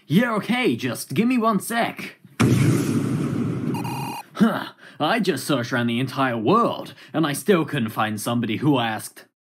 Yeah, okay, just give me 1 sec. Huh, I just searched around the entire world, and I still couldn't find somebody who asked,